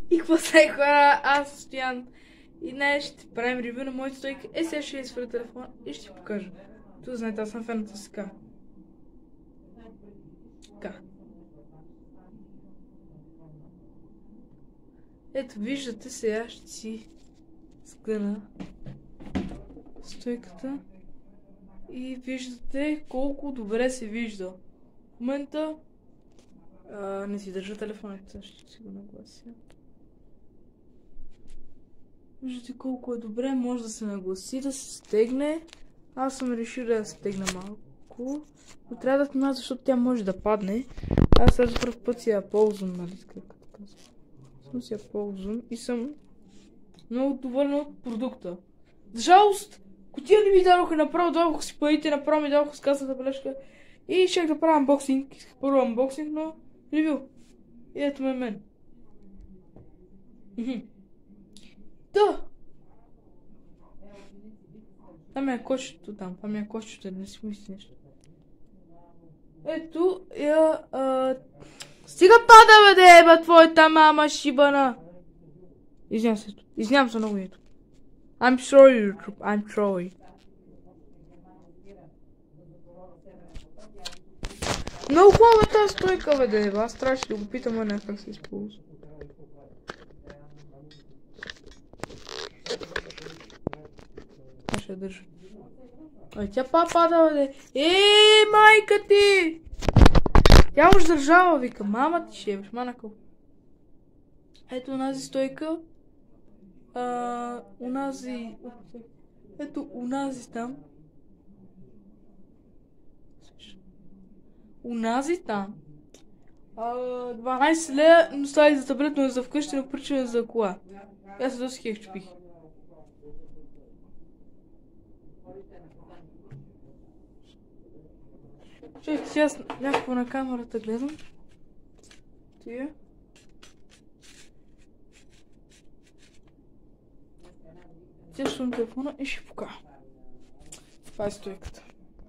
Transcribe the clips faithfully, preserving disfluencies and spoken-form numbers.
И какво се хора, аз Стоян. И днес ще правим ревю на моята стойка. Е, сега ще свъря телефона и ще ти покажа. Ту знаете, аз съм фената с така. Така. Ето, виждате, сега ще си сгъна стойката. И виждате колко добре се вижда. В момента а, не си държа телефоната, ще си го наглася. Виждате колко е добре, може да се нагласи, да се стегне. Аз съм решил да я стегна малко. Но трябва да внимавам, защото тя може да падне. Аз сега за първ път си я ползвам, нали, както казвам. Съм си я ползвам и съм много доволен от продукта. За жалост, кутия не ми дадоха направо, дадоха си парите, направо ми дадоха с касата бележка. И щях да правя анбоксинг. Исках първо анбоксинг, но ревю. И ето ме мен. Да! Там е кошчето там, там е кошчето, да не си мисли нещо. Ето, я... А... Стига пада, бе, де, бе, твоята мама шибана! Извинявам се, извинявам се много ето. I'm sorry, YouTube, I'm sorry. Много хубава е тази стойка, бе, де, бе, аз трябваше да го питам, а не как се използва. Ще държа. Ай, тя па пада, бе. Еее, майка ти! Тя уж държава, вика. Мама ти ще ебеш, манакъл. Ето унази стойка. А, унази... Ето унази там. Унази там. А, дванайсет лея, но става за таблет, но е за вкъщи, но причина за кола. Аз се доста хех чупих. Чакай, сега аз някакво на камерата гледам. Тия. Тящам телефона и ще покажа. Това е стойката.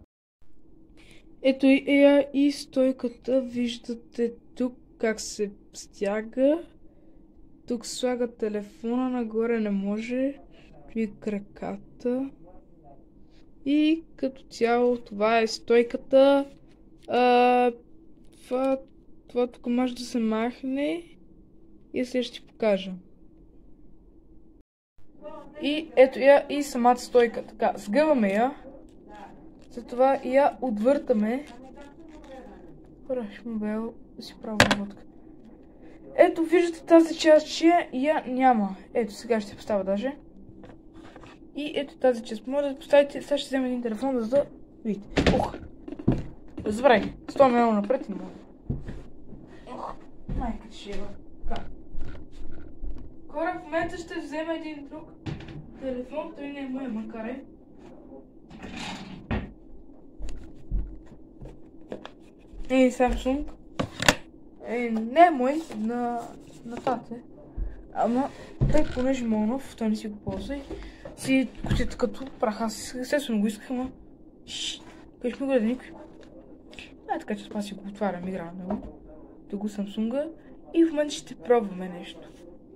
Ето и е и стойката. Виждате тук как се стяга. Тук слага телефона, нагоре не може. При краката. И като цяло това е стойката. А, това, това тук може да се махне. И сега ще ти покажа. И ето я и самата стойка. Така, сгъваме я. След това я отвъртаме. Хора, ще му бе да си правя водка. Ето виждате тази част, че я няма. Ето сега ще се поставя даже. И ето тази част. Може да поставите, сега ще взема един телефон, за да видите. Ох! Забравих. сто милиона напред и не мога. Ох! Майка ти ще еба. Как? Хора, в момента ще взема един друг телефон, той не е мой, макар е. Е, Samsung. Е, не е мой, на, на тате. Ама, тъй понеже Монов, той не си го ползва и си кутията като прах. Аз естествено го исках, ама кажеш ми го да никой. А, така че спа си го отварям, игра на него. Да го Samsung-а и в момента ще пробваме нещо.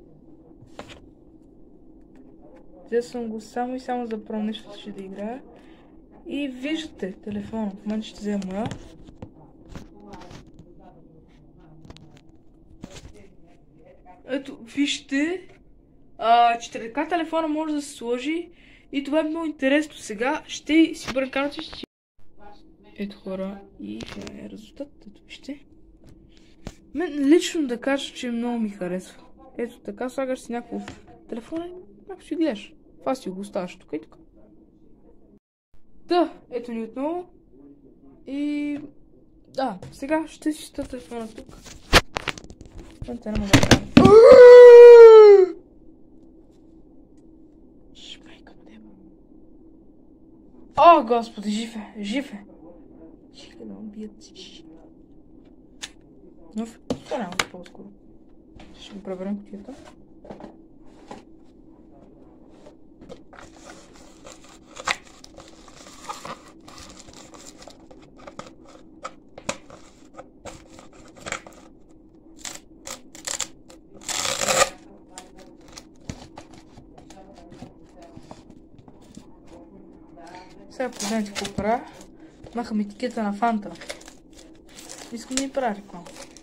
Взел съм го само и само за да пробвам нещо, ще да играя. И виждате телефона, в момента ще взема моя. Ето, вижте, а, че така телефона може да се сложи и това е много интересно. Сега ще си бърна камерата и ще... Ето хора, и това е резултат, ето вижте. Мен лично да кажа, че много ми харесва. Ето така, слагаш си някакво телефона и ако си гледаш. Това си го оставаш тук и така. Да, ето ни отново. И... да, сега ще си ста телефона тук. Те не мога да правя. Шмайка му деба. О, господи, жив е, жив е. Чекай да убият си. Но това няма по-скоро. Ще го преберем кутията. Сега познайте какво правя. Махам етикета на Фанта. Искам да ми правя реклама.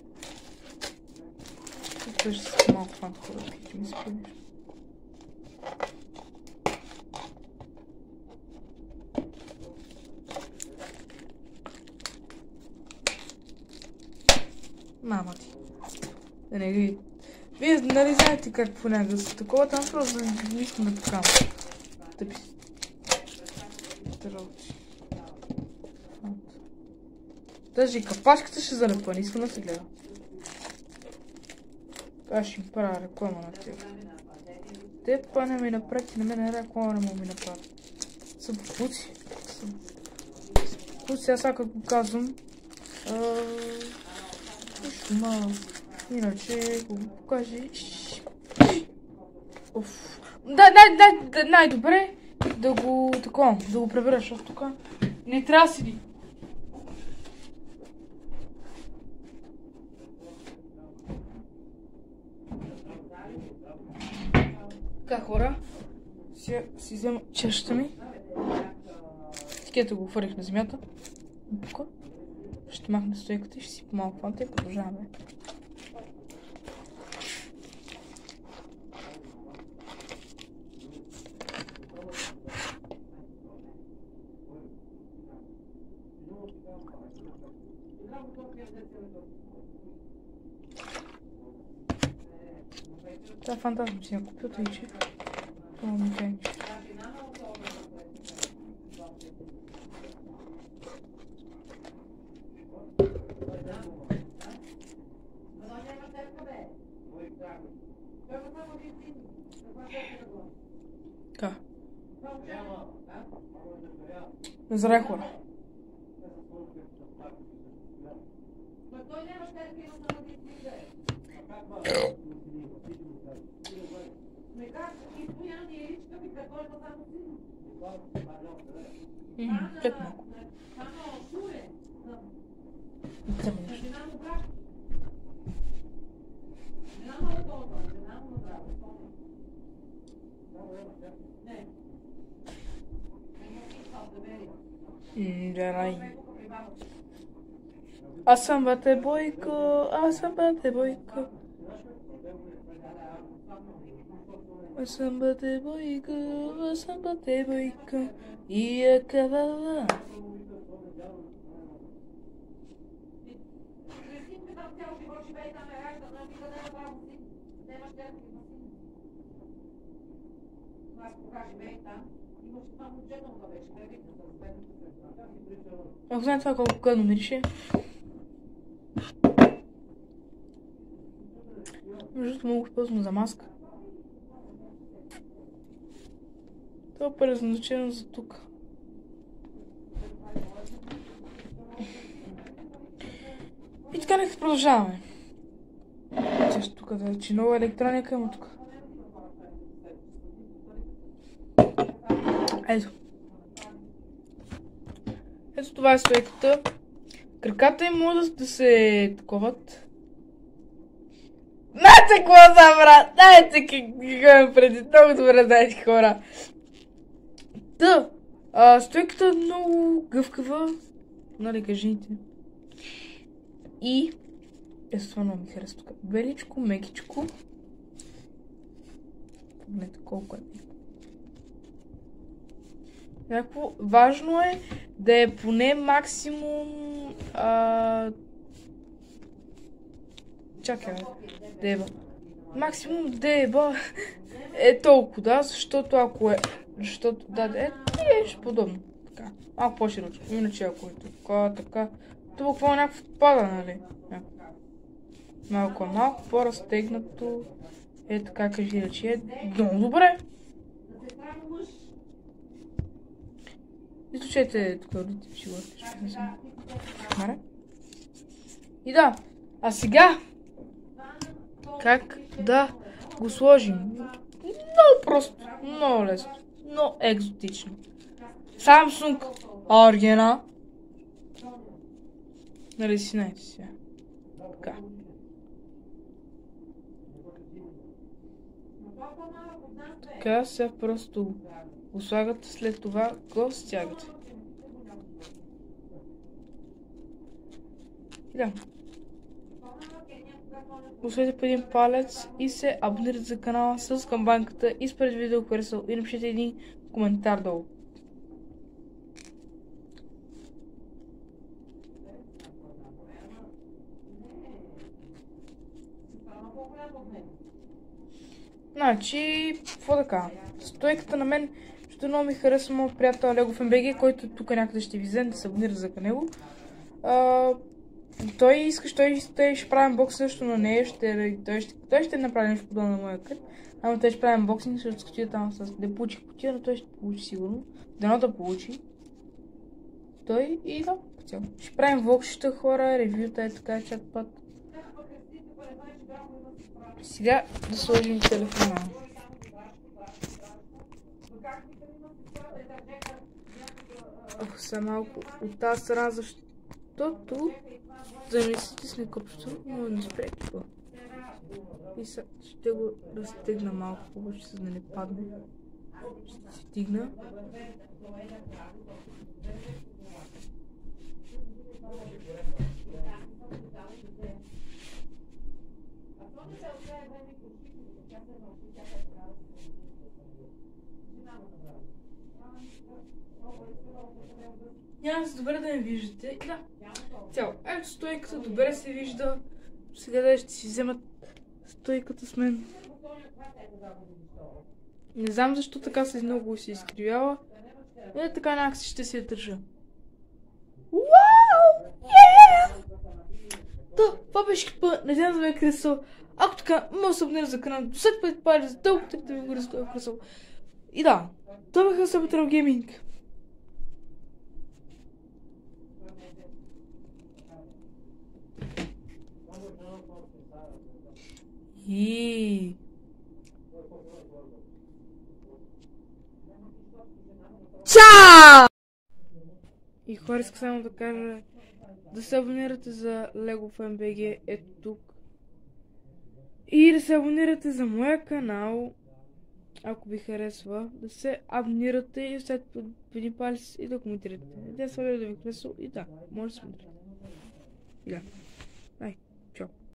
Той ще си малко Фанта, хора, че ми се пълниш. Мама ти. Да не ги... Вие нали знаете как понякога са такова, там просто не искам да покам. Тъпи си. Търълчи. Даже и капачката ще залепа, не искам да се гледа. Аз ще им правя реклама на теб. Те па не ми направи, на мен реклама не му ми направи. Съм пуци. Съм пуци, аз сега го казвам. Нищо малко. Иначе го покажи. Най-добре да го такова, да го пребера, защото тук не трябва да седи. Така, хора, сега си взема чашата ми. Тикета го хвърлих на земята. Тук. Ще махна стойката и ще си по-малко Фанта и продължаваме. Това фантазъм си я купил, тъй че това ми кенче. Така. Не зарай хора. Чак малко. Дарай. Аз съм бате Бойко, аз съм бате Бойко. Аз съм бате Бойко, аз съм бате Бойко. И е кавала. Ако знаете това колко къдно мирише. Между мога използвам за маска. Това е предназначено за тук. И така нека продължаваме. Често тук да че нова електроника има тук. Ето. Ето това е стойката. Краката им могат да се таковат. Знаете какво забра! Знаете какво имам преди. Много добре знаете хора. Да. А, стойката е много гъвкава. Нали кажите. И ето това много ми харесва тук. Беличко, мекичко. Погледнете колко е. Някакво важно е да е поне максимум... А... Чакай, деба. Максимум деба е толкова, да, защото ако е... Защото, да, е, е нещо подобно. Така, малко по-широчко. Иначе ако е така, така... Това какво е някакво пада, нали? Малко, малко по-разтегнато. Е така, кажи речи, е много добре. Изключете тук родите, че го ще И да, а сега как да го сложим? Много просто, много лесно, много екзотично. Samsung Argena. Нали си знаете сега. Така. Така сега просто го слагате, след това го стягате. Да. Поставете по един палец и се абонирате за канала с камбанката и спред видео харесал и напишете един коментар долу. Значи, какво да кажа? Стойката на мен ще много ми харесва моят приятел LegoFMBG, който тук някъде ще ви вземе да се абонира за него. А, той искаш, той, той ще прави анбокс също на нея, ще, той, ще, той ще направи нещо подобно на моя кът. Ама той ще прави анбоксинг, ще скотия там с... Не получих кутия, но той ще получи сигурно. Дано да получи. Той и да, по цяло. Ще правим влогчета, хора, ревюта е така, чат път. Сега да сложим телефона. Ох, са малко от тази страна, защото да не си тисне копчето, но не спре това. И сега ще го разтегна малко повече, за да не падне. Ще си стигна. Няма се добре да ме виждате. Да. Цяло. Ето стойката, добре се вижда. Сега да ще си вземат стойката с мен. Не знам защо така се много се изкривява. Но така някак ще се я държа. Уау! Yeah! Да, това беше път. Надявам да ме е кресал. Ако така, може да се абонира за канал. До след път пали за дълго да ми го е кресал. И да, това бяха Saboteur Gaming. И... Чао! И хора, иска само да кажа да се абонирате за LegoFMBG ето тук. И да се абонирате за моя канал, ако ви харесва. Да се абонирате и след един палец и да коментирате. Да се да ви харесва и да, може да се абонирате. Да.